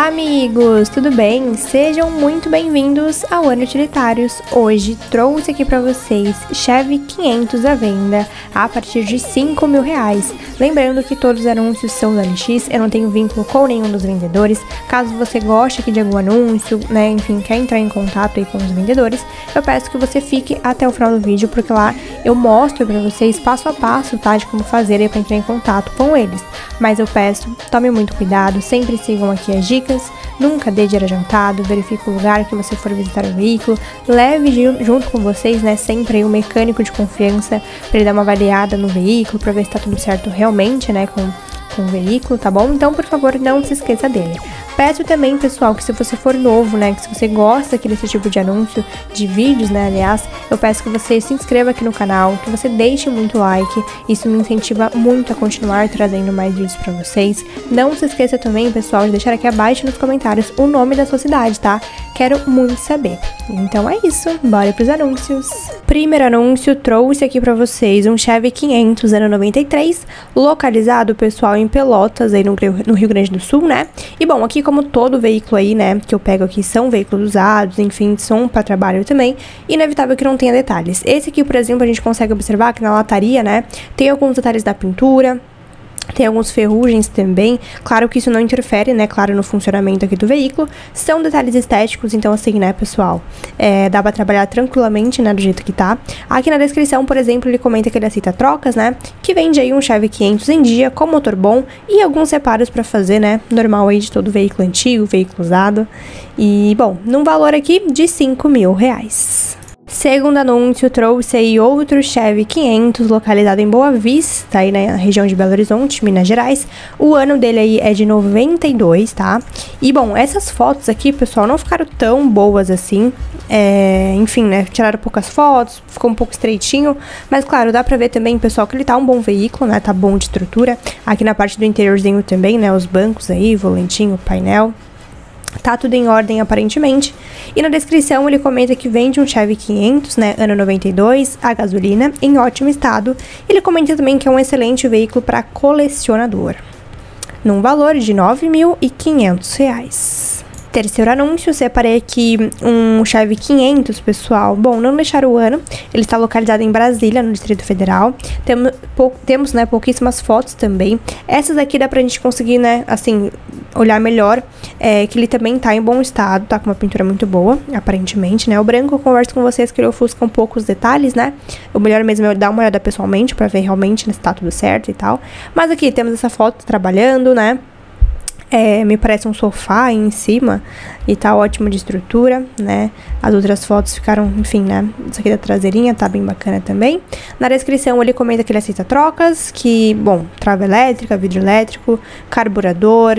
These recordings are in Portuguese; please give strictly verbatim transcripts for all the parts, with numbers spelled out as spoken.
Amigos, tudo bem? Sejam muito bem-vindos ao Ano Utilitários. Hoje trouxe aqui para vocês Chevy quinhentos à venda a partir de cinco mil reais. Lembrando que todos os anúncios são da L X, eu não tenho vínculo com nenhum dos vendedores. Caso você goste aqui de algum anúncio, né, enfim, quer entrar em contato aí com os vendedores, eu peço que você fique até o final do vídeo, porque lá eu mostro para vocês passo a passo, tá, de como fazer aí para entrar em contato com eles. Mas eu peço, tome muito cuidado, sempre sigam aqui as dicas. Nunca dê dinheiro adiantado, verifique o lugar que você for visitar o veículo, leve junto com vocês, né, sempre aí um mecânico de confiança para ele dar uma avaliada no veículo, para ver se tá tudo certo realmente, né, com, com o veículo, tá bom? Então, por favor, não se esqueça dele. Peço também, pessoal, que se você for novo, né, que se você gosta aqui desse tipo de anúncio, de vídeos, né, aliás, eu peço que você se inscreva aqui no canal, que você deixe muito like, isso me incentiva muito a continuar trazendo mais vídeos pra vocês. Não se esqueça também, pessoal, de deixar aqui abaixo nos comentários o nome da sua cidade, tá? Quero muito saber. Então é isso, bora pros anúncios. Primeiro anúncio, trouxe aqui pra vocês um Chevy quinhentos ano noventa e três, localizado, pessoal, em Pelotas, aí no, no Rio Grande do Sul, né? E bom, aqui como todo veículo aí, né, que eu pego aqui são veículos usados, enfim, são para trabalho também, inevitável que não tenha detalhes. Esse aqui, por exemplo, a gente consegue observar que na lataria, né, tem alguns detalhes da pintura, tem alguns ferrugens também, claro que isso não interfere, né, claro, no funcionamento aqui do veículo, são detalhes estéticos, então assim, né, pessoal, é, dá pra trabalhar tranquilamente, né, do jeito que tá. Aqui na descrição, por exemplo, ele comenta que ele aceita trocas, né, que vende aí um Chevy quinhentos em dia, com motor bom e alguns reparos pra fazer, né, normal aí de todo veículo antigo, veículo usado, e, bom, num valor aqui de cinco mil reais. Segundo anúncio, trouxe aí outro Chevy quinhentos, localizado em Boa Vista, aí na região de Belo Horizonte, Minas Gerais. O ano dele aí é de noventa e dois, tá? E, bom, essas fotos aqui, pessoal, não ficaram tão boas assim. É, enfim, né, tiraram poucas fotos, ficou um pouco estreitinho. Mas, claro, dá pra ver também, pessoal, que ele tá um bom veículo, né? Tá bom de estrutura. Aqui na parte do interiorzinho também, né? Os bancos aí, volantinho, painel. Tá tudo em ordem aparentemente. E na descrição ele comenta que vende um Chevy quinhentos, né, ano noventa e dois, a gasolina, em ótimo estado. Ele comenta também que é um excelente veículo para colecionador, num valor de nove mil e quinhentos reais. Terceiro anúncio, separei aqui um Chevy quinhentos, pessoal. Bom, não deixar o ano, ele está localizado em Brasília, no Distrito Federal. Temos, pou, temos né, pouquíssimas fotos também. Essas aqui dá pra gente conseguir, né, assim, olhar melhor, é, que ele também tá em bom estado, tá com uma pintura muito boa, aparentemente, né. O branco, eu converso com vocês que ele ofusca um pouco os detalhes, né. O melhor mesmo é dar uma olhada pessoalmente pra ver realmente se tá tudo certo e tal. Mas aqui temos essa foto trabalhando, né. É, me parece um sofá aí em cima e tá ótimo de estrutura, né? As outras fotos ficaram, enfim, né? Isso aqui da traseirinha tá bem bacana também. Na descrição ele comenta que ele aceita trocas, que, bom, trava elétrica, vidro elétrico, carburador,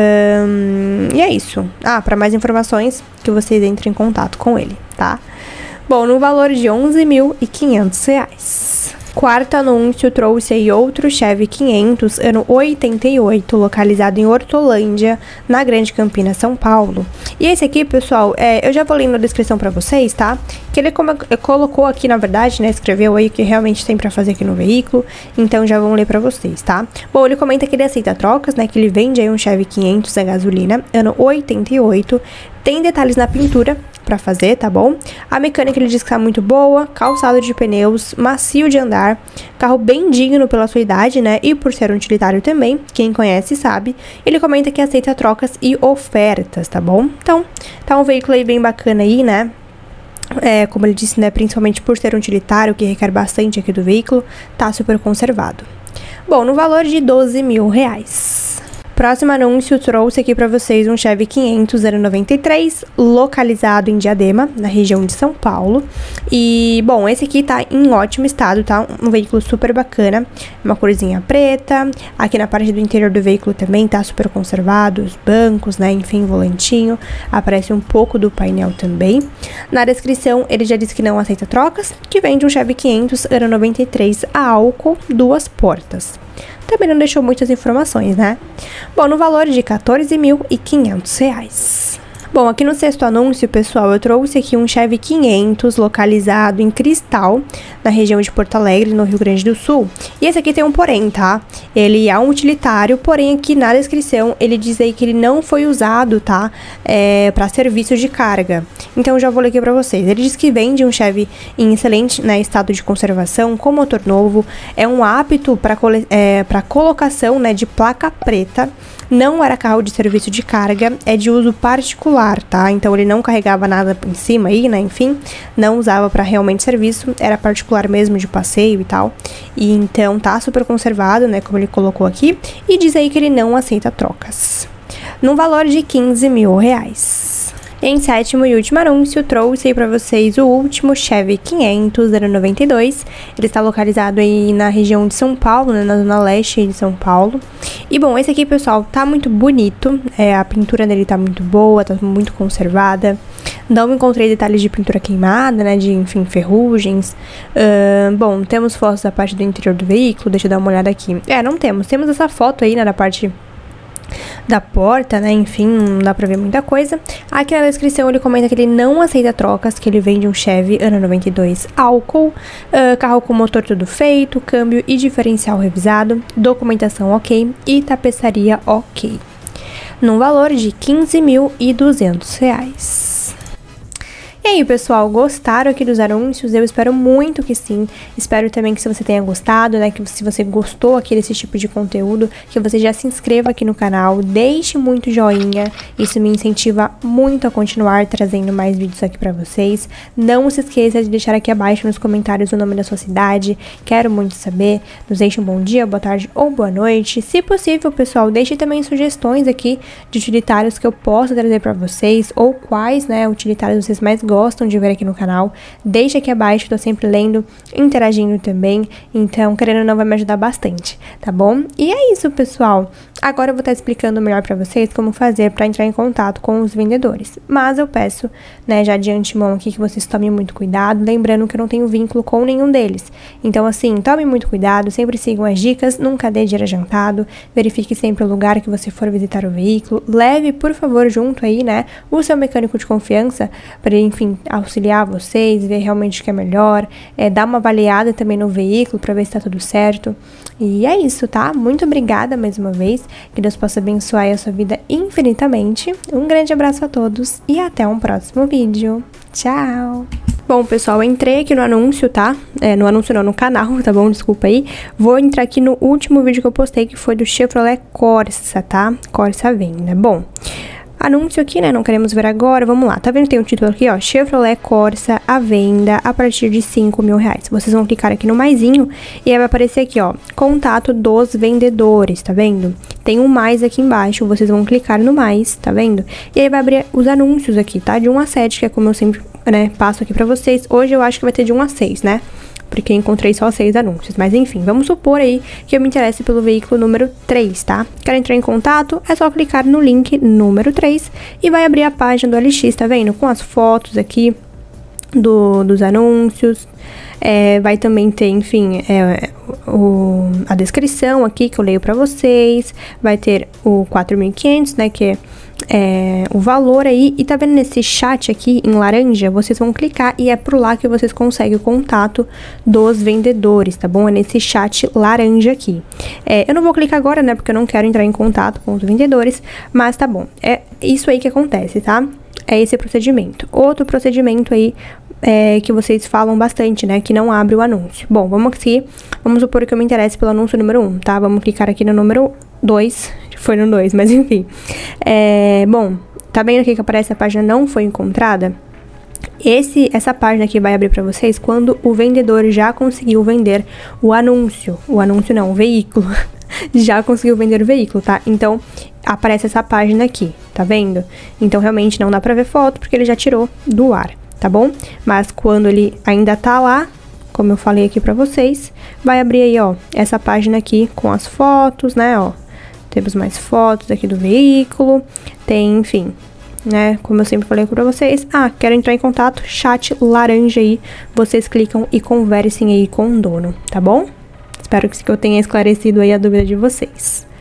hum, e é isso. Ah, para mais informações que vocês entrem em contato com ele, tá? Bom, no valor de onze mil e quinhentos reais. Quarto anúncio, trouxe aí outro Chevy quinhentos, ano oitenta e oito, localizado em Hortolândia, na Grande Campinas, São Paulo. E esse aqui, pessoal, é, eu já vou ler na descrição pra vocês, tá? Que ele como, colocou aqui, na verdade, né, escreveu aí que realmente tem pra fazer aqui no veículo, então já vão ler pra vocês, tá? Bom, ele comenta que ele aceita trocas, né, que ele vende aí um Chevy quinhentos a gasolina, ano oitenta e oito, tem detalhes na pintura pra fazer, tá bom? A mecânica ele diz que tá muito boa, calçado de pneus, macio de andar, carro bem digno pela sua idade, né? E por ser um utilitário também, quem conhece sabe. Ele comenta que aceita trocas e ofertas, tá bom? Então, tá um veículo aí bem bacana aí, né? É, como ele disse, né? Principalmente por ser um utilitário, que requer bastante aqui do veículo, tá super conservado. Bom, no valor de doze mil reais. Próximo anúncio, trouxe aqui pra vocês um Chevy quinhentos ano noventa e três, localizado em Diadema, na região de São Paulo. E, bom, esse aqui tá em ótimo estado, tá? Um veículo super bacana, uma corzinha preta. Aqui na parte do interior do veículo também tá super conservado, os bancos, né? Enfim, volantinho. Aparece um pouco do painel também. Na descrição, ele já disse que não aceita trocas, que vende um Chevy quinhentos ano noventa e três a álcool, duas portas. Também não deixou muitas informações, né? Bom, no valor de quatorze mil e quinhentos reais. Bom, aqui no sexto anúncio, pessoal, eu trouxe aqui um Chevy quinhentos localizado em Cristal, na região de Porto Alegre, no Rio Grande do Sul. E esse aqui tem um porém, tá? Ele é um utilitário, porém aqui na descrição ele diz aí que ele não foi usado, tá? É, para serviço de carga. Então eu já vou ler aqui pra vocês. Ele diz que vende um Chevy em excelente, né, estado de conservação, com motor novo, é um apto para é, para colocação, né, de placa preta. Não era carro de serviço de carga, é de uso particular, tá? Então ele não carregava nada em cima aí, né? Enfim, não usava para realmente serviço, era particular mesmo de passeio e tal. E então tá super conservado, né? Como ele colocou aqui. E diz aí que ele não aceita trocas. Num valor de quinze mil reais. Em sétimo e último anúncio, trouxe aí pra vocês o último Chevy quinhentos zero noventa e dois. Ele está localizado aí na região de São Paulo, né, na zona leste de São Paulo. E bom, esse aqui, pessoal, tá muito bonito. É, a pintura dele tá muito boa, tá muito conservada. Não encontrei detalhes de pintura queimada, né, de, enfim, ferrugens. Uh, bom, temos fotos da parte do interior do veículo, deixa eu dar uma olhada aqui. É, não temos. Temos essa foto aí, né, da parte da porta, né, enfim, não dá pra ver muita coisa. Aqui na descrição ele comenta que ele não aceita trocas, que ele vende um Chevy ano noventa e dois álcool, uh, carro com motor tudo feito, câmbio e diferencial revisado, documentação ok e tapeçaria ok, num valor de quinze mil e duzentos reais. E aí, pessoal, gostaram aqui dos anúncios? Eu espero muito que sim. Espero também que se você tenha gostado, né, que se você gostou aqui desse tipo de conteúdo, que você já se inscreva aqui no canal, deixe muito joinha, isso me incentiva muito a continuar trazendo mais vídeos aqui pra vocês. Não se esqueça de deixar aqui abaixo nos comentários o nome da sua cidade, quero muito saber. Nos deixe um bom dia, boa tarde ou boa noite. Se possível, pessoal, deixe também sugestões aqui de utilitários que eu possa trazer pra vocês, ou quais, né, utilitários vocês mais gostam de ver aqui no canal. Deixa aqui abaixo, tô sempre lendo, interagindo também, então querendo ou não vai me ajudar bastante, tá bom? E é isso, pessoal. Agora eu vou estar explicando melhor pra vocês como fazer pra entrar em contato com os vendedores, mas eu peço, né, já de antemão aqui que vocês tomem muito cuidado, lembrando que eu não tenho vínculo com nenhum deles. Então assim, tomem muito cuidado, sempre sigam as dicas, nunca dê dinheiro adiantado, verifique sempre o lugar que você for visitar o veículo, leve, por favor, junto aí, né, o seu mecânico de confiança, para enfim, auxiliar vocês, ver realmente o que é melhor, é, dar uma avaliada também no veículo para ver se tá tudo certo. E é isso, tá? Muito obrigada mais uma vez, que Deus possa abençoar a sua vida infinitamente. Um grande abraço a todos e até um próximo vídeo. Tchau! Bom, pessoal, eu entrei aqui no anúncio, tá? É, no anúncio não, no canal, tá bom? Desculpa aí. Vou entrar aqui no último vídeo que eu postei, que foi do Chevrolet Corsa, tá? Corsa à venda. Bom, anúncio aqui, né? Não queremos ver agora. Vamos lá. Tá vendo que tem um título aqui, ó? Chevrolet Corsa à venda a partir de cinco mil reais. Vocês vão clicar aqui no maisinho e aí vai aparecer aqui, ó. Contato dos vendedores, tá vendo? Tem um mais aqui embaixo. Vocês vão clicar no mais, tá vendo? E aí vai abrir os anúncios aqui, tá? De um a sete, que é como eu sempre, né, passo aqui pra vocês. Hoje eu acho que vai ter de um a seis, né? Porque encontrei só seis anúncios, mas enfim, vamos supor aí que eu me interesse pelo veículo número três, tá? Quero entrar em contato, é só clicar no link número três e vai abrir a página do L X, tá vendo? Com as fotos aqui do, dos anúncios, é, vai também ter, enfim, é, o, a descrição aqui que eu leio pra vocês, vai ter o quatro mil e quinhentos, né, que é É, o valor aí, e tá vendo nesse chat aqui em laranja, vocês vão clicar e é por lá que vocês conseguem o contato dos vendedores, tá bom? É nesse chat laranja aqui. É, eu não vou clicar agora, né, porque eu não quero entrar em contato com os vendedores, mas tá bom, é isso aí que acontece, tá? É esse procedimento. Outro procedimento aí é, que vocês falam bastante, né, que não abre o anúncio. Bom, vamos aqui, vamos supor que eu me interesse pelo anúncio número um, tá? Vamos clicar aqui no número dois, foi no dois, mas enfim. É, bom, tá vendo aqui que aparece a página não foi encontrada? Esse, essa página aqui vai abrir para vocês quando o vendedor já conseguiu vender o anúncio. O anúncio não, o veículo. Já conseguiu vender o veículo, tá? Então, aparece essa página aqui, tá vendo? Então, realmente não dá pra ver foto porque ele já tirou do ar, tá bom? Mas quando ele ainda tá lá, como eu falei aqui pra vocês, vai abrir aí, ó, essa página aqui com as fotos, né, ó. Temos mais fotos aqui do veículo, tem, enfim, né, como eu sempre falei pra vocês. Ah, quero entrar em contato, chat laranja aí, vocês clicam e conversem aí com o dono, tá bom? Espero que eu tenha esclarecido aí a dúvida de vocês.